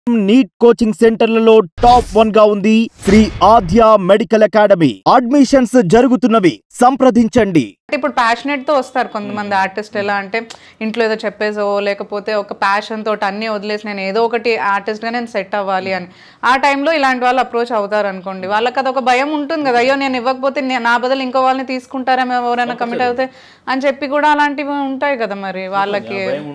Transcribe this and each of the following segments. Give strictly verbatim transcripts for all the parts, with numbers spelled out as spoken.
Neat coaching సెంటర్లలో top one గా ఉంది Shri Aadya medical academy. Admissions జరుగుతున్నవి, సంప్రదించండి. ఇప్పుడు ప్యాషనెట్ తో వస్తారు కొంతమంది ఆర్టిస్ట్. ఎలా అంటే ఇంట్లో ఏదో చెప్పేసో లేకపోతే ఒక ప్యాషన్ తోటి అన్ని వదిలేసి నేను ఏదో ఒకటి ఆర్టిస్ట్ గా నేను సెట్ అవ్వాలి అని ఆ టైంలో ఇలాంటి వాళ్ళు అప్రోచ్ అవుతారు అనుకోండి. వాళ్ళకి అదొక భయం ఉంటుంది కదా, అయ్యో నేను ఇవ్వకపోతే నా బదులు ఇంకో వాళ్ళని తీసుకుంటారేమో, ఎవరైనా కమిట్ అవుతే అని చెప్పి కూడా అలాంటివి ఉంటాయి కదా. మరి వాళ్ళకి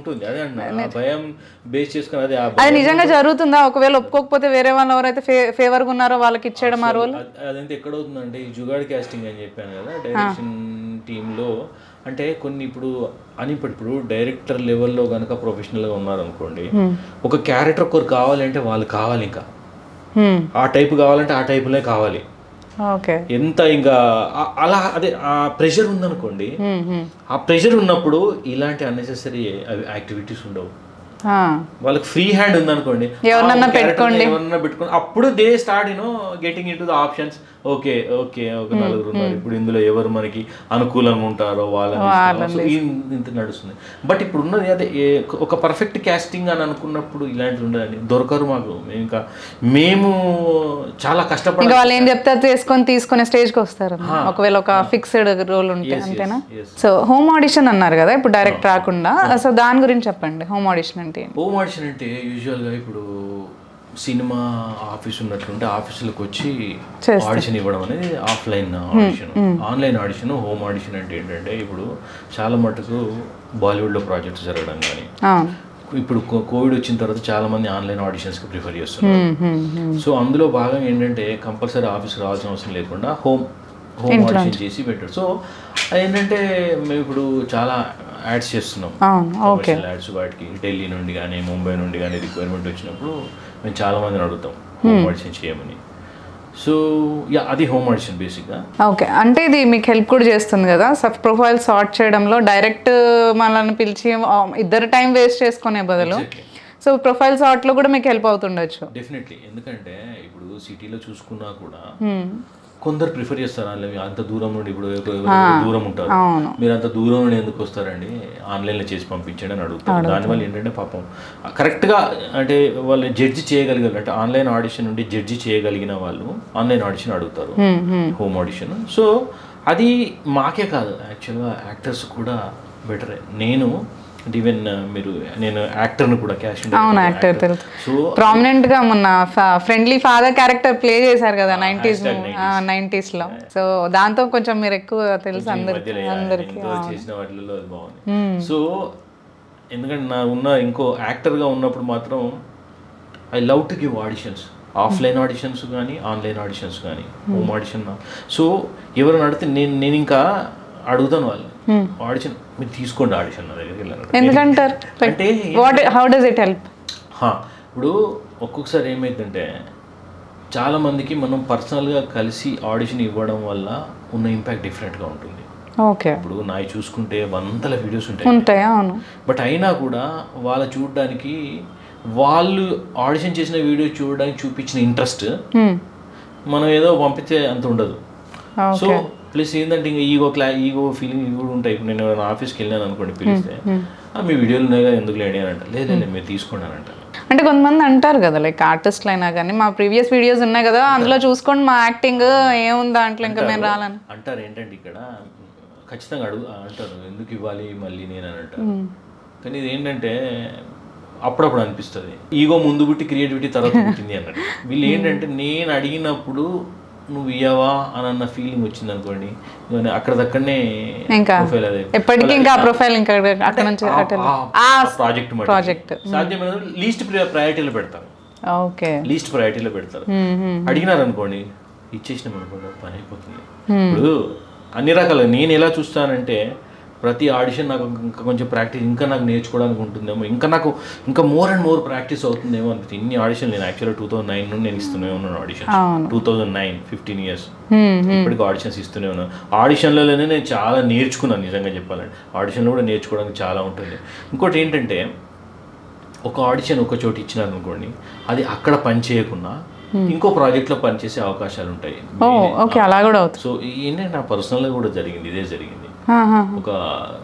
అది నిజంగా జరుగుతుందా? ఒకవేళ ఒప్పుకోకపోతే వేరే వాళ్ళు ఎవరైతే ఫేవర్ గా ఉన్నారో వాళ్ళకి ఇచ్చేయడం ఆ రోల్ అదంతా ఎక్కడ అవుతుందంటే ఈ జుగాడ్ కాస్టింగ్ అని చెప్పాను కదా డైరెక్షన్ టీంలో. అంటే కొన్ని ఇప్పుడు అని ఇప్పుడు డైరెక్టర్ లెవెల్లో కనుక ప్రొఫెషనల్గా ఉన్నారనుకోండి, ఒక క్యారెక్టర్ ఒకరు కావాలంటే వాళ్ళు కావాలి, ఇంకా ఆ టైప్ కావాలంటే ఆ టైపులే కావాలి. ఎంత ఇంకా అలా అదే ఆ ప్రెషర్ ఉందనుకోండి, ఆ ప్రెషర్ ఉన్నప్పుడు ఇలాంటి అన్నెసెసరీ యాక్టివిటీస్ ఉండవు. వాళ్ళకి ఫ్రీ హ్యాండ్ ఉందనుకోండి, ఎవరన్నా పెట్టుకోండి ఎవరన్నా పెట్టుకోండి, అప్పుడు they start you know getting into the options. Okay okay ఒక నలుగురు ఉన్నారు, ఇప్పుడు ఇందులో ఎవరు మనకి అనుకూలంగా ఉంటారో వాళ్ళని ఇంత నడుస్తుంది. బట్ ఇప్పుడు ఉన్నది అదే ఒక పర్ఫెక్ట్ క్యాస్టింగ్ అని అనుకున్నప్పుడు ఇలాంటివి ఉండదండి, దొరకరు మాకు. ఇంకా మేము చాలా కష్టపడి వాళ్ళు ఏం చెప్తారు చేసుకొని తీసుకునే స్టేజ్కి వస్తారు ఒకవేళ ఒక ఫిక్స్డ్ రోల్ ఉంటే, అంతేనా? సో హోమ్ ఆడిషన్ అన్నారు కదా, ఇప్పుడు డైరెక్ట్ రాకుండా, సో దాని గురించి చెప్పండి. హోమ్ ఆడిషన్ అంటే హోమ్ ఆడిషన్ అంటే యూజువల్గా ఇప్పుడు సినిమా ఆఫీస్ ఉన్నట్లుంటే ఆఫీసులకు వచ్చి ఆడిషన్ ఇవ్వడం అనేది offline audition. Online audition, home audition అంటే ఏంటంటే ఇప్పుడు చాలా మటుకు బాలీవుడ్లో ప్రాజెక్ట్స్ జరగడం కానీ, ఇప్పుడు కోవిడ్ వచ్చిన తర్వాత చాలా మంది ఆన్లైన్ ఆడిషన్స్కి ప్రిఫర్ చేస్తున్నారు. సో అందులో భాగంగా ఏంటంటే కంపల్సరీ ఆఫీస్కి రావాల్సిన అవసరం లేకుండా హోమ్ హోమ్ ఆడిషన్ చేసి పెట్టారు. సో ఏంటంటే మేము ఇప్పుడు చాలా యాడ్స్ చేస్తున్నాం, కమర్షియల్ యాడ్స్. వాటికి ఢిల్లీ నుండి కానీ ముంబై నుండి కానీ రిక్వైర్మెంట్ వచ్చినప్పుడు మేము చాలా మందిని అడుగుతాం హోమ్ ఆడిషన్ చేయమని. సో యా అది హోమ్ ఆడిషన్ బేసిక్గా. ఓకే, అంటే ఇది మీకు హెల్ప్ కూడా చేస్తుంది కదా సబ్ ప్రొఫైల్ సార్ట్ చేయడంలో. డైరెక్ట్ మనల్ని పిలిచి ఇద్దరు టైం వేస్ట్ చేసుకునే బదులు సో ప్రొఫైల్ సార్ట్లో కూడా మీకు హెల్ప్ అవుతుండొచ్చు. డెఫినెట్లీ, ఎందుకంటే ఇప్పుడు సిటీలో చూసుకున్నా కూడా కొందరు ప్రిఫర్ చేస్తారు అంత దూరం నుండి. ఇప్పుడు దూరం ఉంటారు, మీరు అంత దూరం నుండి ఎందుకు వస్తారండి, ఆన్లైన్లో చేసి పంపించండి అని అడుగుతారు. దానివల్ల ఏంటంటే పాపం కరెక్ట్గా అంటే వాళ్ళు జడ్జి చేయగలిగారు, అంటే ఆన్లైన్ ఆడిషన్ నుండి జడ్జి చేయగలిగిన వాళ్ళు ఆన్లైన్ ఆడిషన్ అడుగుతారు, హోమ్ ఆడిషన్. సో అది మాకే కాదు, యాక్చువల్గా యాక్టర్స్ కూడా బెటరే. నేను ఈవెన్ మీరు నేను యాక్టర్ని కూడా క్యాస్ట్. అవును, యాక్టర్ తెలుసు. సో ప్రామినెంట్ గా మొన్న ఫ్రెండ్లీ ఫాదర్ క్యారెక్టర్ ప్లే చేశారు కదా నైన్టీస్ నైన్టీస్ లో. సో దాంతో కొంచెం మీరు ఎక్కువ తెలుసు అందరికి అందరికి చేసిన వాటిలో అది బాగుంది. సో ఎందుకంటే నా ఉన్న ఇంకో యాక్టర్గా ఉన్నప్పుడు మాత్రం I love to give auditions, offline auditions కానీ ఆన్లైన్ ఆడిషన్స్ కానీ హోమ్ ఆడిషన్. సో ఎవరైనా అడిగితే నేను నేను ఇంకా అడుగుతాను వాళ్ళు ఆడిషన్ మీరు తీసుకోండి ఆడిషన్ నా దగ్గరికి వెళ్ళాను. ఎందుకంటారు అంటే హౌ డస్ ఇట్ హెల్ప్? ఇప్పుడు ఒక్కొక్కసారి ఏమైందంటే చాలా మందికి మనం పర్సనల్గా కలిసి ఆడిషన్ ఇవ్వడం వల్ల ఉన్న ఇంపాక్ట్ డిఫరెంట్గా ఉంటుంది. ఓకే, ఇప్పుడు నాయి చూసుకుంటే వందల వీడియోస్ ఉంటాయి, బట్ అయినా కూడా వాళ్ళు చూడడానికి, వాళ్ళు ఆడిషన్ చేసిన వీడియో చూడడానికి చూపించిన ఇంట్రెస్ట్ మనం ఏదో పంపించే అంత ఉండదు. సో ప్లస్ ఏంటంటే ఇంకా ఈగో క్లా ఈగో ఫీలింగ్ ఇవి కూడా ఉంటాయి. ఇప్పుడు నేను ఆఫీస్కి వెళ్ళాను అనుకోండి, పిలిస్తే మీ వీడియోలు ఉన్నాయి కదా ఎందుకు లేని అని అంటారు. లేదు లేదు మీరు తీసుకోండి అని అంటారు. అంటే కొంతమంది అంటారు కదా లైక్ ఆర్టిస్ట్లు అయినా కానీ మా ప్రీవియస్ వీడియోస్ ఉన్నాయి కదా అందులో చూసుకోండి మా యాక్టింగ్ ఏముంది దాంట్లో ఇంకా మేము రాలని అంటారు. ఏంటంటే ఇక్కడ ఖచ్చితంగా అడుగు అంటారు ఎందుకు ఇవ్వాలి మళ్ళీ నేను అని అంటారు. కానీ ఇది ఏంటంటే అప్పుడప్పుడు అనిపిస్తుంది ఈగో ముందు పుట్టి క్రియేటివిటీ తర్వాత పుట్టింది అన్నట్టు. వీళ్ళు ఏంటంటే నేను అడిగినప్పుడు నువ్వు ఇయ్యవా అని అన్న ఫీలింగ్ వచ్చింది అనుకోండి, అక్కడదక్కడనే ప్రొఫైల్ అదే ఎప్పటికీ ఇంకా ప్రొఫైల్ ఇంకా ప్రాజెక్ట్ ప్రాజెక్ట్ సాధ్యమైన లీస్ట్ ప్రయారిటీలో పెడతారు. ఓకే, లీస్ట్ ప్రయారిటీలో పెడతారు. అడిగినారు అనుకోండి ఇచ్చేసినాం అనుకోండి పని అయిపోతుంది. ఇప్పుడు అన్ని రకాలుగా నేను ఎలా చూస్తానంటే ప్రతి ఆడిషన్ నాకు ఇంకా కొంచెం ప్రాక్టీస్ ఇంకా నాకు నేర్చుకోవడానికి ఉంటుందేమో, ఇంకా నాకు ఇంకా మోర్ అండ్ మోర్ ప్రాక్టీస్ అవుతుందేమో అనిపిస్తుంది. ఇన్ని ఆడిషన్ నేను యాక్చువల్గా టూ థౌసండ్ నైన్ నుండి నేను ఇస్తూనే ఉన్నాను audition. Two thousand nine fifteen years ఇప్పటికి ఆడిషన్స్ ఇస్తూనే ఉన్నాను. ఆడిషన్లలోనే నేను చాలా నేర్చుకున్నాను నిజంగా చెప్పాలంటే. ఆడిషన్లో కూడా నేర్చుకోవడానికి చాలా ఉంటుంది. ఇంకోటి ఏంటంటే ఒక ఆడిషన్ ఒక చోటు ఇచ్చినారు అనుకోండి, అది అక్కడ పని చేయకుండా ఇంకో ప్రాజెక్ట్లో పనిచేసే అవకాశాలు ఉంటాయి. సో ఏంటంటే నా పర్సనల్గా కూడా జరిగింది, ఇదే జరిగింది. ఒక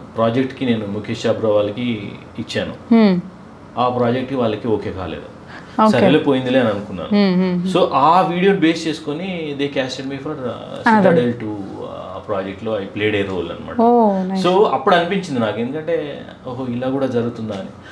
ప్రాజెక్ట్కి నేను ముఖేష్ చాబ్రా వాళ్ళకి ఇచ్చాను, ఆ ప్రాజెక్ట్కి వాళ్ళకి ఓకే కాలేదు. సరేలే పోయిందిలే అని అనుకున్నాను. సో ఆ వీడియో బేస్ చేసుకొని they casted me for Citadel two project లో ఐ ప్లేడ్ ఏ రోల్ అనమాట. సో అప్పుడు అనిపించింది నాకు, ఎందుకంటే ఓహో ఇలా కూడా జరుగుతుందా అని.